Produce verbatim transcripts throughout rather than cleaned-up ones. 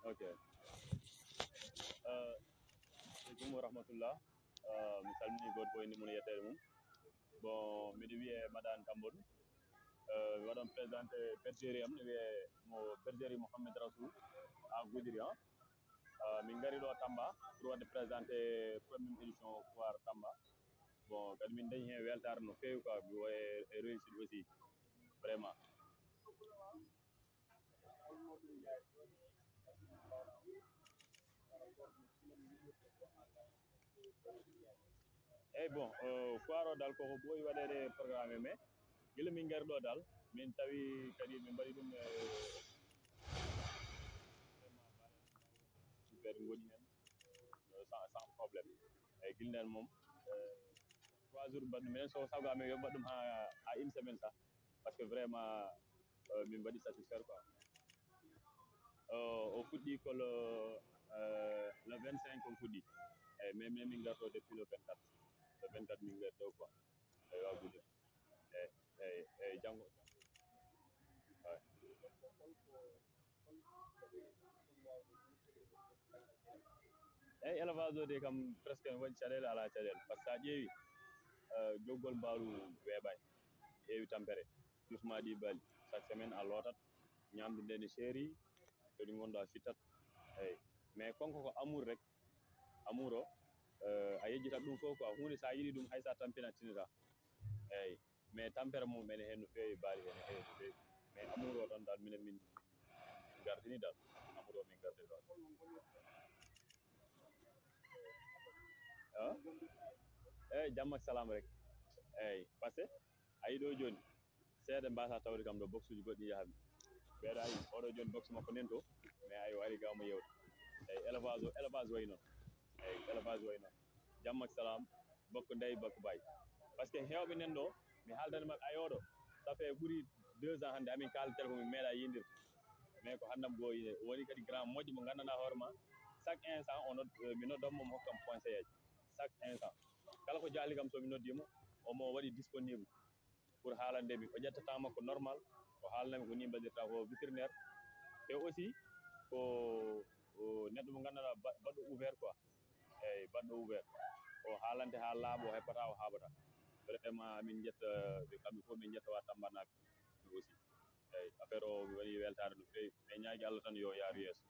Ok. Uh, Assalamualaikum warahmatullah. Uh, mi salmini goto fof inde mum e yettere mum. Bon, miɗo wiye madane Tambodou. Uh, mi waɗon présenté bergerie am ne wiye mo bergerie Mouhamed Rasoul à Goudiri hein. Uh, min gari ɗo Tamba pour wadde présenté première édition foire Tamba. Bon, kadi min dañi hen weltare no fewi quoi, mi woye e réussite aussi vraiment. eyyi bon uh, foire o dal koko ɓooyi waɗede programme mais gila min gari ɗo dal min tawi kadi min mbaɗi ɗum e ɓeɗe goni hen sans, sans probléme eyyi guilɗen moom trois jours mbaɗɗum minen so sago amen yo mbaɗɗum ha ha une semaine ça par ce que vraiment uh, min mbaɗi satisfaire quoi uh, o fuɗɗi ko le uh, le vingt cinq o fuɗɗi eyyi mais min min garto depuis le vingt quatre le vingt quatre min gari ɗo quoi eyyi wagude eyyi eyyi eyyi janggo ouais. eyyi élevage o de kam presque ne waɗi caɗele ala caɗele par ce que sa ƴeewi uh, joggol mbaalu weeɓani heewi tampere justement ɗi baali chaque semaine a lootat ñamde nde ne seeri kadi gonɗo a fittat eyyi mais konko ko amour rek amour o uh, a yejjitat ɗum fof quoi hunde sa yiiɗi ɗum haysa tampina tinata eyyi mais tampere mum ene hen no feewi baali ene heewi no feewi mais amour o tan dal minen min min gardini dal amour o min gardini ɗon ah eyyi jamma salam rek eyyi par ce que a yi ɗo joni seeɗa mbasa tawde kam ɗo box uji goɗɗi yahami ɓeeɗa ayi oɗo joni box makko nan to mais ayi o ari gawmo yewta eyyi élevage o élevage way noon eyyi élevage way noon jamma salam bakko ndeyi bakko baay par ce que hewɓe nan ɗo mi haaldani mabɓe ayoɗo ça fait ɓuuri deux ans hannde amin kalda téléphone min meeɗa yindirde mais ko handam ɓooyi o woni kadi grand moƴƴo mo gandanɗa hoorema chaque instant o nodd mi noddanmo mo hokkam conseil aji chaque instant kala ko jahli kam somi noddimo omo waɗi disponible pour haalandemi o ƴetta temps makko normal o haalanami ko ni mbaɗirta ko vétérinaire et aussi ko neɗɗo mo gandanɗa baɗɗo ouvert quoi eyyi baɗɗo ouvert o haalante ha laaɓa o heɓata o haɓata vraiment min jetta kamɓe fof min jetta wa Tamba naaɓe aussi eyyi affaire o mi waɗi weltare no fewi e ñaagui Allah tan yo yaaru yeeso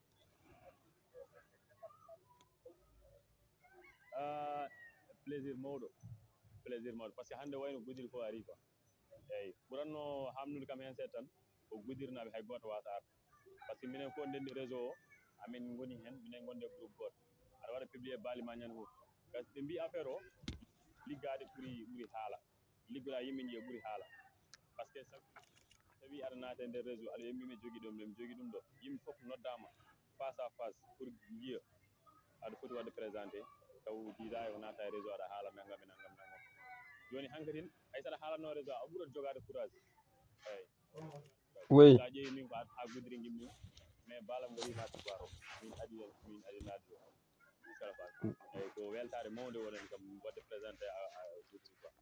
ah plaisir mawɗo plaisir mawɗo par ce que hande wayno Goudiri fo ari quoi eyyi ɓuranno hamnude kam hen seeɗa tan ko Goudiri naaɓe hay goto wawata arde par ce que minen fof ndendi réseau o amin goni hen minen gondi e groupe goto aɗa waɗa publié baali ma ñande foof par ce que ɓe mbi affaire o liggade ɓuuri ɓuuri haala liggoɗa yimɓe jiiya ɓuuri haala par ce que so tawi aɗa naata e nder réseau aɗa wiya min mi jogui ɗo mi jogui ɗum ɗo yimɓe foof noddama face à face pour jiiya aɗa foti wadde présenté taw jiida o naata e réseau aɗa haala naggam e naggam naggam joni hankkadine hay saɗa haalanno réseau a ɓuurat jogade courage eyyi Oui. sa ƴeewi min ko ha Goudiri gimmi mais baalam waɗi naatde foire o min aadi min aadi naatde ɗo jusqu'à la fin eyyi ko weltare mawde wonani kam wadde présenté à Goudiri quoi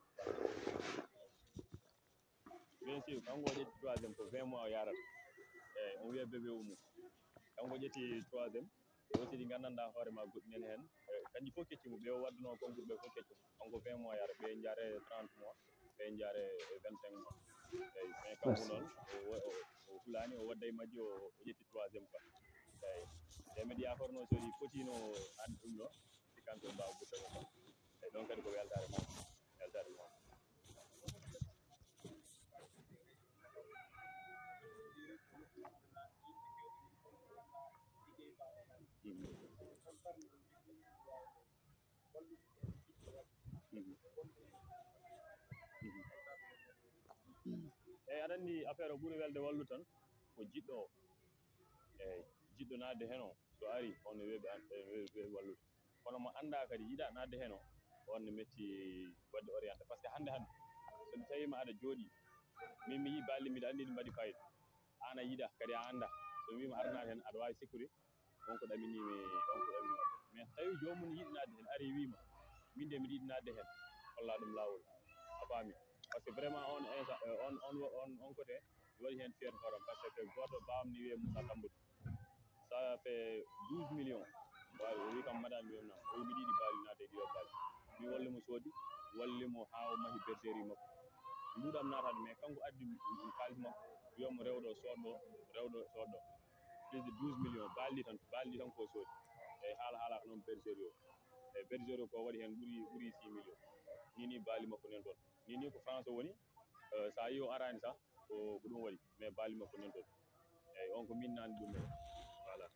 bien sûr kanko o ƴetti troisiéme ko vingt mois o yarata eyyi on wiya bébé Oumou kanko ƴetti troisiéme e aussi ɗi gandanɗa hoorema goɗɗi nani hen kanƴi fof keccimo ɓe o wadduno concours ɓe fof keccimo kanko vingt mois yarata ɓe jaare trente mois ɓe jaare vingt cinq mois eyyi mais kanko noon o hulani o wadda e majji o ƴetti troisiéme quoi eyyi te mbiɗa yakarno soɗi fotino hande ɗum ɗo sikkanto mbawa guddemo quoi eyyi ɗon kadi ko weltare mawde weltare mawde eyyi aɗa andi affaire o ɓuuri welde wallude tan ko jiɗɗo o eyyi jiɗɗo nadde hen o so ari on ne weeɓi weeɓi wallude kono mo anda kadi yiiɗa nadde hen o on ne metti wadde orienté par ce que hande hande somi tawima aɗa jooɗi min mi yii balɗe mbiɗa andi ɗi mbaɗi fayida an a yiiɗa kadi a anda somi wima aɗa naata hen aɗa wawi sikkude wonko ɗaminimi wonko ɗamini wadde mais so tawi jomum ne yiiɗi nadde hen ari wima min de mbiɗa yiiɗi nadde hen holla ɗum lawol a faami par ce que vraiment on instant on on on on côté mi waɗi hen fiére hoorema par ce que goto bawam ne wiiye Moussa Tambodou sa ça fait douze millions wawi o wi kam madame mi nam o wi mi ɗiɗi baali naate ɗiɗo baali mi walle mo soodi walle mo ha o mahi bergerie makko nduɗam natade mais kanko addi kalis makko wiyomo rewɗo soɗɗo rewɗo soɗɗo plus de douze millions baali tan baali tan ko soodi eyyi haala haala ko noon bergerie o eyyi bergerie o ko waɗi hen ɓuuri ɓuuri six millions ni ni baali makko nan toon ni ni ko France o woni sa yi o arani sa ko ko ɗum waɗi mais baali makko nan toon eyyi on ko min nani ɗum ɗo voilà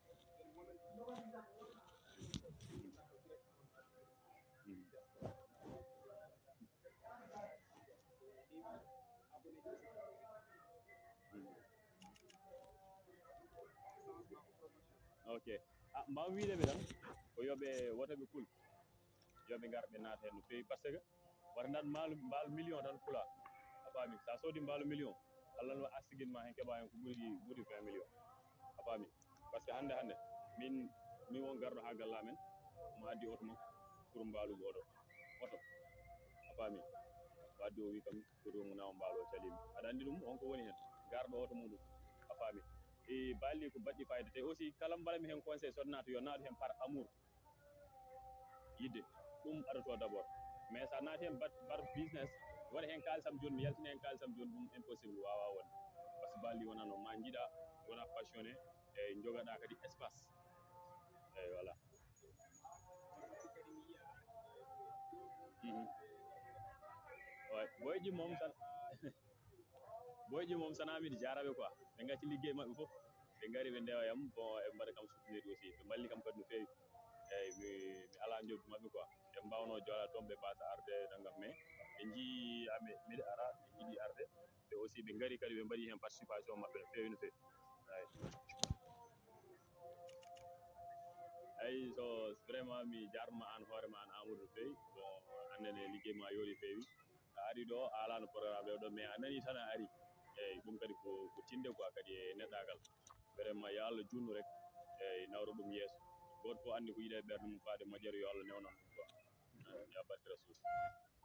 ok ah mbaw wiideɓe tan ko yoɓe wotoɓe kuul yoɓe gar ɓe naata hen no fewi par ce que wata nat maalu mbaalu million tan kuula a faami sa soodi mbaalu million Allah ne waɗi arsigil ma hen keeɓa hen ko ɓuuri ɓuuri vingt millions a faami par ce que hande hande min min won garɗo ha gallamen mo addi auto makko pour mbaalu oɗo oto a faami o addi o wi kam pour mo nawa mbaalu o calimi aɗa andi ɗum on ko woni hen garɗo auto muɗum a faami e baali ko baɗɗi fayida te aussi kala mbaɗami hen conseil soɗo naata yo naat hen par amour yidde ɗum aɗato d' abord mais sa naati hen par business waɗa hen kalisam joni mi yaltina hen kalisam joni ɗum impossible wawa wonde par ce que baali wona noon ma jiiɗa wona passionné e jogoɗa kadi espace eyyi voilà ouais boyji moom tan boyji moom sana miɗo jaraɓe quoi ɓe gacci ligguey mabɓe foof ɓe gaari ɓe ndewayam bon eɓe mbaɗa kam soutenir aussi ɓe mballi kam kadi no fewi eyyi mi mi ala joddi mabɓe quoi ɓe mbawno jooɗade toon ɓe mbasa arde naggam mais ɓe jii ami mbiɗa ara ɓe jiiɗi arde ɓe aussi ɓe gaari kadi ɓe mbaɗi hen participation mabɓe no fewi no fewi eyi eyyi so vraiment mi jarnoma an hoorema an Amadou no fewi bon annene ligguey ma yooɗi fewi a ari ɗo a alano programme ɗo mais a nani tan a ari eyyi ɗum kadi ko ko tinde quoi kadi e neɗɗagal vraiment yo Allah junnu rek eyyi nawra ɗum yeeso goto foof andi ko yiiɗe ɓerde mum faade moƴƴere yo Allah newnan ɗum quoi ya barke Rasul